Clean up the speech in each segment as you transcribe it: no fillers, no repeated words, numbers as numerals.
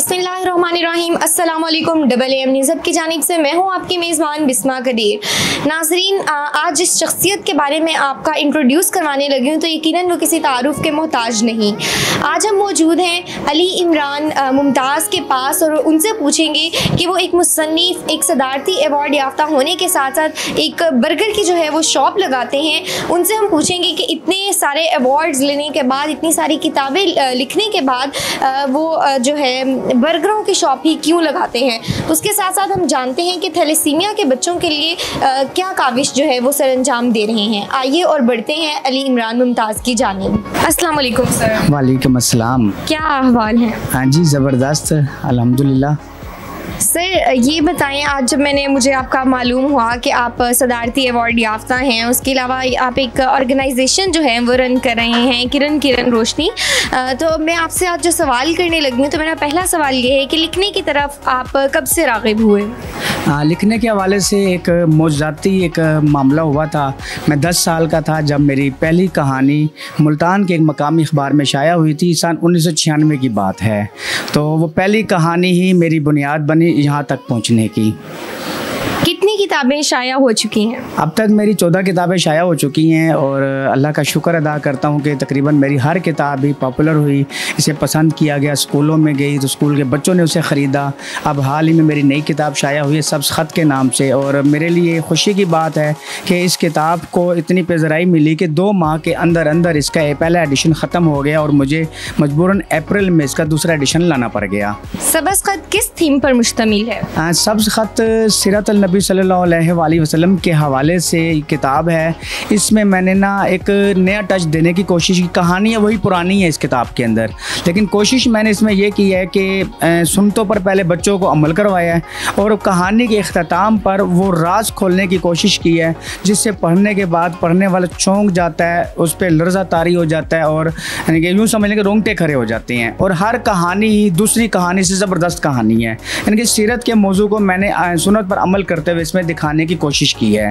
बिस्मिल्लाहिर्रहमानिर्रहीम अस्सलाम वालेकुम। AAM न्यूज़ की जानिब से मैं हूँ आपकी मेज़बान बिस्मा कदीर। नाज़रीन, आज जिस शख्सियत के बारे में आपका इंट्रोड्यूस करवाने लगी हूँ तो यकीनन वो किसी तारुफ़ के मोहताज नहीं। आज हम मौजूद हैं अली इमरान मुमताज़ के पास और उनसे पूछेंगे कि वो एक मुसन्निफ़, एक सदारती अवार्ड याफ्ता होने के साथ साथ एक बर्गर की जो है वो शॉप लगाते हैं। उनसे हम पूछेंगे कि इतने सारे अवार्ड्स लेने के बाद, इतनी सारी किताबें लिखने के बाद वो जो है बर्गरों की शॉप ही क्यों लगाते हैं। उसके साथ साथ हम जानते हैं कि थैलेसीमिया के बच्चों के लिए क्या काविश जो है वो सरअंजाम दे रहे हैं। आइए और बढ़ते हैं अली इमरान मुमताज़ की जानिब। अस्सलाम वालेकुम सर। वालेकुम अस्सलाम। क्या अहवाल है? हाँ जी, ज़बरदस्त, अल्हम्दुलिल्लाह। सर ये बताएं, आज जब मुझे आपका मालूम हुआ कि आप सदारती अवार्ड याफ्ता हैं, उसके अलावा आप एक ऑर्गेनाइजेशन जो है वो रन कर रहे हैं, किरण रोशनी, तो मैं आपसे आज जो सवाल करने लगी हूँ तो मेरा पहला सवाल ये है कि लिखने की तरफ आप कब से राग़िब हुए? लिखने के हवाले से एक मौजूदाती एक मामला हुआ था। मैं 10 साल का था जब मेरी पहली कहानी मुल्तान के एक मकामी अखबार में शाया हुई थी। सन 1996 की बात है। तो वो पहली कहानी ही मेरी बुनियाद बनी यहाँ तक पहुँचने की। कितनी किताबें शाया हो चुकी हैं? अब तक मेरी 14 किताबें शाया हो चुकी हैं और अल्लाह का शुक्र अदा करता हूँ कि तकरीबन मेरी हर किताब ही पॉपुलर हुई, इसे पसंद किया गया, स्कूलों में गई तो स्कूल के बच्चों ने उसे ख़रीदा। अब हाल ही में मेरी नई किताब शाया हुई है सब्ज़ ख़त के नाम से, और मेरे लिए खुशी की बात है कि इस किताब को इतनी पेज़राई मिली कि 2 माह के अंदर अंदर इसका पहला एडिशन ख़त्म हो गया और मुझे मजबूरन अप्रैल में इसका दूसरा एडिशन लाना पड़ गया। सब्ज़ ख़त किस थीम पर मुश्तमिल है? सब्ज़ ख़त सीरत नबी सल्लल्लाहु अलैहि वसल्लम के हवाले से किताब है। इसमें मैंने ना एक नया टच देने की कोशिश की। कहानियाँ वही पुरानी है इस किताब के अंदर, लेकिन कोशिश मैंने इसमें यह की है कि सुनतों पर पहले बच्चों को अमल करवाया है और कहानी के अख्ताम पर वो राज खोलने की कोशिश की है, जिससे पढ़ने के बाद पढ़ने वाला चौंक जाता है, उस पर लर्ज़ा तारी हो जाता है और यानी कि यूँ समझ लें कि रोंगटे खड़े हो जाते हैं। और हर कहानी ही दूसरी कहानी से ज़बरदस्त कहानी है। यानी कि सीरत के मौजू को मैंने सुन्नत पर अमल करते हुए इसमें दिखाने की कोशिश की है।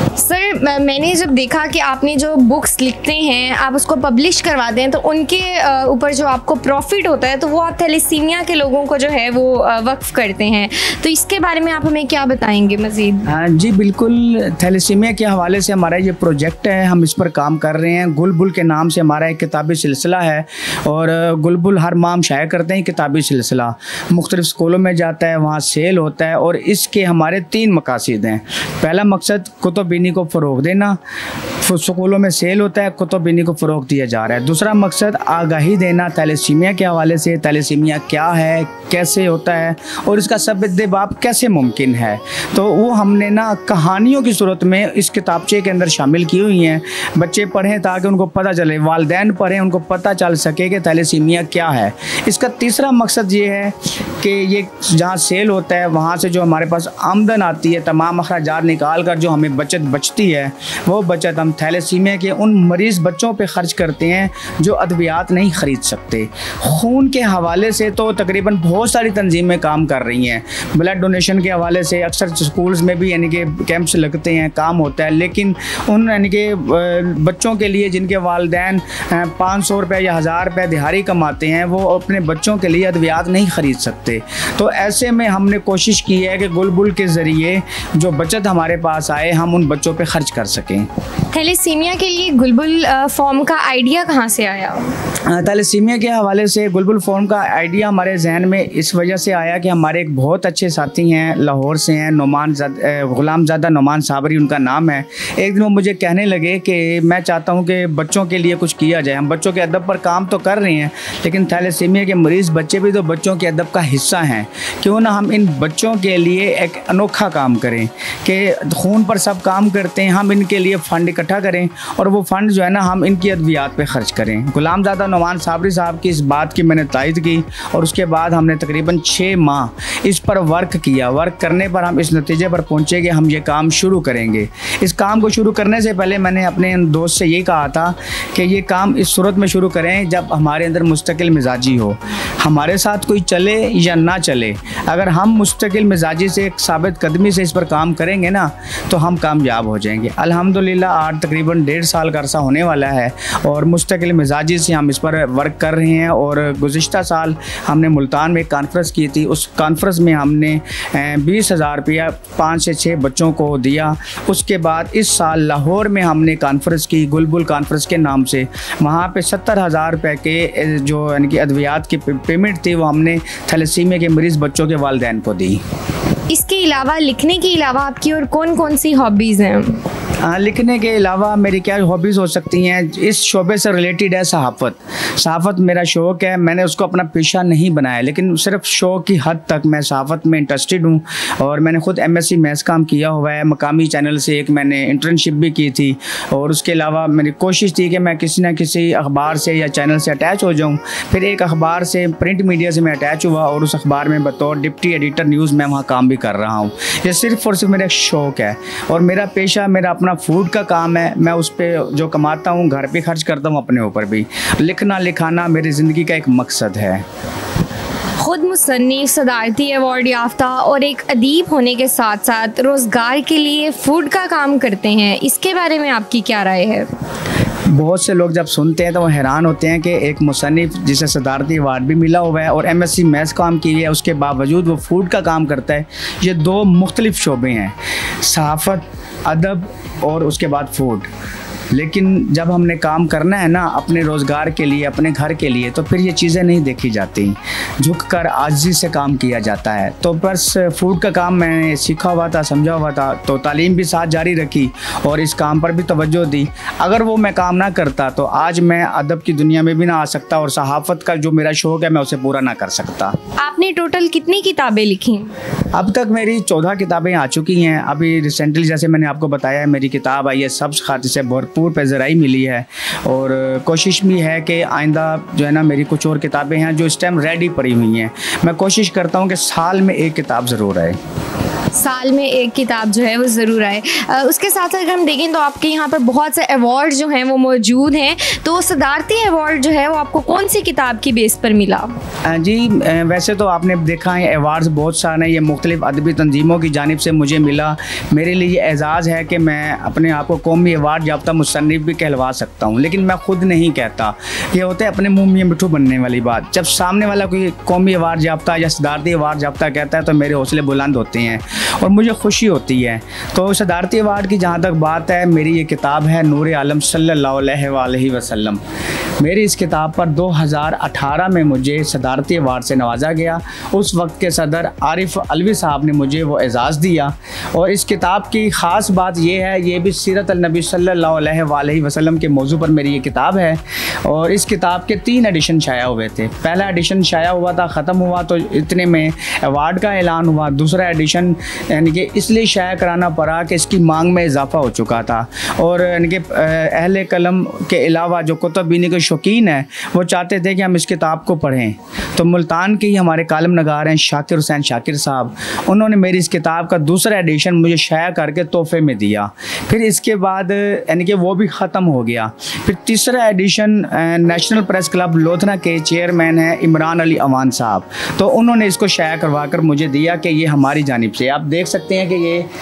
सर मैंने जब देखा कि आपने जो बुक्स लिखते हैं आप उसको पब्लिश करवाते हैं तो उनके ऊपर जो आपको प्रॉफिट होता है तो वो आप थैलेसीमिया के लोगों को जो है वो वक्फ करते हैं, तो इसके बारे में आप हमें क्या बताएंगे मज़ीद? जी बिल्कुल, थैलेसीमिया के हवाले से हमारा ये प्रोजेक्ट है, हम इस पर काम कर रहे हैं। गुलबुल के नाम से हमारा एक किताबी सिलसिला है और गुलबुल हर माह हम शाया करते हैं। किताबी सिलसिला मुख्तलिफ स्कूलों में जाता है, वहाँ सेल होता है और इसके हमारे 3 मकासद हैं। पहला मकसद कुतुब-बीनी को फ़रोग़ देना, स्कूलों में सेल होता है, कुतुब-बीनी को फ़रोग़ दिया जा रहा है। दूसरा मकसद आगाही देना थैलेसीमिया के हवाले से, थैलेसीमिया क्या है, कैसे होता है और इसका सबदबाब कैसे मुमकिन है। तो वो हमने ना कहानियों की सूरत में इस किताबचे के अंदर शामिल की हुई हैं। बच्चे पढ़ें ताकि उनको पता चले, वालिदैन पढ़ें उनको पता चल सके कि थैलेसीमिया क्या है। इसका तीसरा मकसद ये है कि ये जहाँ सेल होता है वहाँ से जो हमारे पास आमदन आती है, तमाम अखराजात निकाल कर जो हमें बचत बचती है, वो बचत हम थैलेसीमिया के उन मरीज़ बच्चों पे ख़र्च करते हैं जो अद्वियात नहीं ख़रीद सकते। खून के हवाले से तो तकरीबन बहुत सारी तंजीमें काम कर रही हैं। ब्लड डोनेशन के हवाले से अक्सर स्कूल्स में भी यानी कि कैंप्स लगते हैं, काम होता है, लेकिन उन यानी कि बच्चों के लिए जिनके वालिदैन 500 रुपये या 1000 रुपये दिहाड़ी कमाते हैं, वो अपने बच्चों के लिए अद्वियात नहीं ख़रीद सकते। तो ऐसे में हमने कोशिश की है कि गुलबुल के ज़रिए जो बचत हमारे पास आए हम उन बच्चों पे ख़र्च कर सकें। थैलेसीमिया के लिए गुलबुल फॉर्म का आइडिया कहाँ से आया? थैलेसीमिया के हवाले से गुलबुल फॉर्म का आइडिया हमारे जहन में इस वजह से आया कि हमारे एक बहुत अच्छे साथी हैं, लाहौर से हैं, गुलामज़ादा नोमान साबरी उनका नाम है। एक दिन वो मुझे कहने लगे कि मैं चाहता हूँ कि बच्चों के लिए कुछ किया जाए। हम बच्चों के अदब पर काम तो कर रहे हैं, लेकिन थैलेसीमिया के मरीज़ बच्चे भी तो बच्चों के अदब का हिस्सा हैं। क्यों ना हम इन बच्चों के लिए एक अनोखा काम करें कि खून पर सब काम करते हैं, हम इनके लिए फ़ंड इकट्ठा करें और वो फ़ंड जो है ना हम इनकी अद्वियात पे ख़र्च करें। गुलामज़ादा नोमान साबरी साहब की इस बात की मैंने तायद की और उसके बाद हमने तकरीबन 6 माह इस पर वर्क किया। वर्क करने पर हम इस नतीजे पर पहुँचे कि हम ये काम शुरू करेंगे। इस काम को शुरू करने से पहले मैंने अपने दोस्त से ये कहा था कि ये काम इस सूरत में शुरू करें जब हमारे अंदर मुस्तकिल मिजाजी हो, हमारे साथ कोई चले या ना चले। अगर हम मुस्तकिल मिजाजी से एक साबित कदमी से इस पर पर काम करेंगे ना तो हम कामयाब हो जाएंगे। अल्हम्दुलिल्लाह आज तकरीबन 1.5 साल का अरसा होने वाला है और मुस्तकिल मिजाजी से हम इस पर वर्क कर रहे हैं। और गुज़िश्ता साल हमने मुल्तान में एक कॉन्फ्रेंस की थी, उस कॉन्फ्रेंस में हमने 20,000 रुपया 5 से 6 बच्चों को दिया। उसके बाद इस साल लाहौर में हमने कॉन्फ्रेंस की, गुलबुल कॉन्फ्रेंस के नाम से, वहाँ पे 70,000 रुपये के जो यानी कि अद्वियात की पेमेंट थी वो हमने थैलेसीमिया के मरीज़ बच्चों के वालिदैन को दी। इसके अलावा, लिखने के अलावा आपकी और कौन कौन सी हॉबीज़ हैं? लिखने के अलावा मेरी क्या हॉबीज़ हो सकती हैं, इस शोबे से रिलेटेड है सहाफ़त। सहाफ़त मेरा शौक़ है, मैंने उसको अपना पेशा नहीं बनाया, लेकिन सिर्फ शौक़ की हद तक मैं सहाफ़त में इंटरेस्टेड हूँ। और मैंने ख़ुद MSc मैथ्स काम किया हुआ है, मकामी चैनल से एक मैंने इंटर्नशिप भी की थी। और उसके अलावा मेरी कोशिश थी कि मैं किसी न किसी अखबार से या चैनल से अटैच हो जाऊँ। फिर एक अखबार से, प्रिंट मीडिया से मैं अटैच हुआ और उस अखबार में बतौर डिप्टी एडिटर न्यूज़ में वहाँ काम भी कर रहा हूँ। ये सिर्फ़ और सिर्फ मेरा शौक़ है और मेरा पेशा, मेरा अपना फूड का काम है। मैं उस पर जो कमाता हूँ घर पे खर्च करता हूँ, अपने ऊपर भी। लिखना लिखाना मेरी ज़िंदगी का एक मकसद है। खुद मुसन्निफ़, सदारती अवार्ड याफ्ता और एक अदीब होने के साथ साथ रोज़गार के लिए फूड का काम करते हैं, इसके बारे में आपकी क्या राय है? बहुत से लोग जब सुनते हैं तो वो हैरान होते हैं कि एक मुसन्निफ़ जिसे सदारती अवार्ड भी मिला हुआ है और MSc मैथ्स काम की है, उसके बावजूद वो फूड का काम करता है। ये 2 मुख्तलिफ शोबे हैं, सहाफ़त, अदब और उसके बाद फूड। लेकिन जब हमने काम करना है ना अपने रोज़गार के लिए, अपने घर के लिए, तो फिर ये चीज़ें नहीं देखी जाती, झुककर आजिज़ी से काम किया जाता है। तो बस फूड का काम मैंने सीखा हुआ था, समझा हुआ था, तो तालीम भी साथ जारी रखी और इस काम पर भी तवज्जो दी। अगर वो मैं काम ना करता तो आज मैं अदब की दुनिया में भी ना आ सकता और सहाफ़त का जो मेरा शौक़ है मैं उसे पूरा ना कर सकता। आपने टोटल कितनी किताबें लिखी? अब तक मेरी 14 किताबें आ चुकी हैं। अभी रिसेंटली जैसे मैंने आपको बताया, मेरी किताब आई है सब्ज़ खाते से भरपूर पेज़राई मिली है और कोशिश भी है कि आइंदा जो है ना मेरी कुछ और किताबें हैं जो इस टाइम रेडी पड़ी हुई हैं। मैं कोशिश करता हूँ कि साल में 1 किताब ज़रूर आए। साल में 1 किताब जो है वो ज़रूर आए। उसके साथ साथ अगर हम देखें तो आपके यहाँ पर बहुत से अवार्ड जो हैं वो मौजूद हैं, तो सदारती अवार्ड जो है वो आपको कौन सी किताब की बेस पर मिला? जी वैसे तो आपने देखा है अवार्ड्स बहुत सारे हैं, ये मुख्तलिफ अदबी तंजीमों की जानिब से मुझे मिला। मेरे लिए ये एज़ाज़ है कि मैं अपने आप को कौमी अवार्ड याफ्ता मुसन्निफ़ भी कहलवा सकता हूँ, लेकिन मैं ख़ुद नहीं कहता। ये होता है अपने मुँह में मिठू बनने वाली बात। जब सामने वाला कोई कौमी अवार्ड याफ्ता या सदारती अवार्ड याफ्ता कहता है तो मेरे हौसले बुलंद होते हैं और मुझे खुशी होती है। तो सदारती अवार्ड की जहाँ तक बात है, मेरी ये किताब है नूर आलम सल्लल्लाहु अलैहि वसल्लम। मेरी इस किताब पर 2018 में मुझे सदारती अवार्ड से नवाजा गया। उस वक्त के सदर आरिफ अलवी साहब ने मुझे वो एज़ाज़ दिया। और इस किताब की ख़ास बात ये है, ये भी सीरत नबी सल्लल्लाहु अलैहि वसल्लम के मौजू पर मेरी ये किताब है। और इस किताब के 3 एडिशन शाया हुए थे। पहला एडिशन शाया हुआ था, ख़त्म हुआ तो इतने में अवार्ड का ऐलान हुआ। दूसरा एडिशन यानी कि इसलिए शाया कराना पड़ा कि इसकी मांग में इजाफा हो चुका था और यानी कि अहले कलम के अलावा जो कुतुब बीनी के शौकीन हैं वो चाहते थे कि हम इस किताब को पढ़ें। तो मुल्तान के ही हमारे कालम नगार हैं शाकिर हुसैन शाकिर साहब, उन्होंने मेरी इस किताब का दूसरा एडिशन मुझे शाया करके तोहफे में दिया। फिर इसके बाद यानी कि वो भी ख़त्म हो गया। फिर तीसरा edition national press club Lodhna के चेयरमैन हैं इमरान अली अवान साहब, तो उन्होंने इसको शाया करवा कर मुझे दिया कि ये हमारी जानिब से। आप देख सकते हैं कि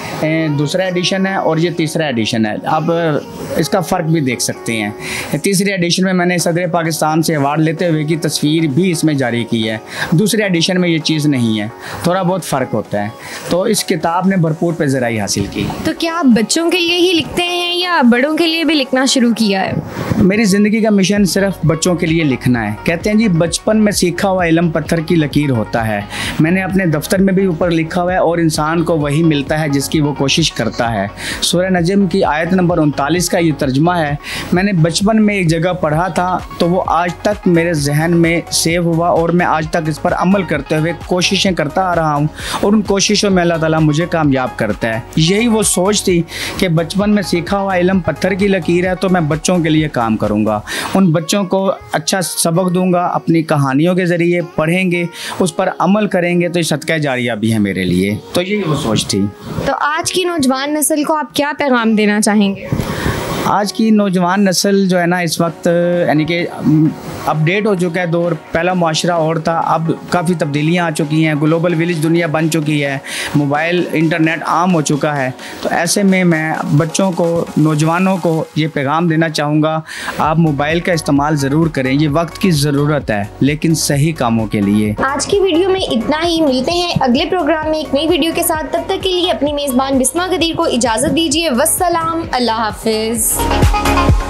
ये दूसरा एडिशन है और ये तीसरा एडिशन है। आप इसका फ़र्क भी देख सकते हैं। तीसरे एडिशन में मैंने सदर पाकिस्तान से अवार्ड लेते हुए की तस्वीर भी इसमें जारी की है। दूसरे एडिशन में ये चीज़ नहीं है, थोड़ा बहुत फ़र्क होता है। तो इस किताब ने भरपूर पेज़राई हासिल की। तो क्या आप बच्चों के लिए ही लिखते हैं या बड़ों के लिए भी लिखना शुरू किया है? मेरी ज़िंदगी का मिशन सिर्फ बच्चों के लिए लिखना है। कहते हैं जी बचपन में सीखा हुआ इल्म पत्थर की लकीर होता है। मैंने अपने दफ्तर में भी ऊपर लिखा हुआ है, और इंसान को वही मिलता है जिसकी वो कोशिश करता है। सूरह नजम की आयत नंबर 39 का ये तर्जुमा है। मैंने बचपन में एक जगह पढ़ा था तो वो आज तक मेरे जहन में सेव हुआ और मैं आज तक इस पर अमल करते हुए कोशिशें करता आ रहा हूँ और उन कोशिशों में अल्लाह ताला मुझे कामयाब करता है। यही वो सोच थी कि बचपन में सीखा हुआ इल्म पत्थर की लकीर है, तो मैं बच्चों के लिए काम करूँगा, उन बच्चों को अच्छा सबक दूँगा, अपनी कहानियों के ज़रिए पढ़ेंगे, उस पर अमल करेंगे तो ये सदका जारिया भी है मेरे लिए। तो यही वो सोच थी। तो आज की नौजवान नस्ल को आप क्या पैगाम देना चाहेंगे? आज की नौजवान नस्ल जो है ना इस वक्त यानी कि अपडेट हो चुका है दौर, पहला मुआशरा और था, अब काफ़ी तब्दीलियाँ आ चुकी हैं, ग्लोबल विलेज दुनिया बन चुकी है, मोबाइल इंटरनेट आम हो चुका है। तो ऐसे में मैं बच्चों को, नौजवानों को ये पैगाम देना चाहूँगा, आप मोबाइल का इस्तेमाल ज़रूर करें, ये वक्त की ज़रूरत है लेकिन सही कामों के लिए। आज की वीडियो में इतना ही, मिलते हैं अगले प्रोग्राम में एक नई वीडियो के साथ। तब तक के लिए अपनी मेज़बान बिस्मा गदीर को इजाज़त दीजिए। वस्सलाम, अल्लाह हाफिज़।